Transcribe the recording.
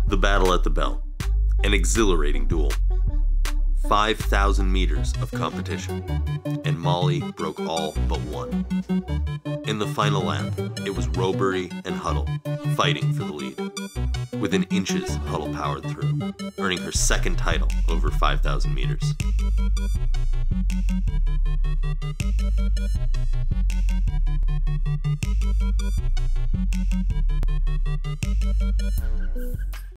The battle at the bell. An exhilarating duel. 5,000 meters of competition, and Molly broke all but one. In the final lap, it was Rowbury and Huddle fighting for the lead. Within inches, Huddle powered through, earning her second title over 5,000 meters.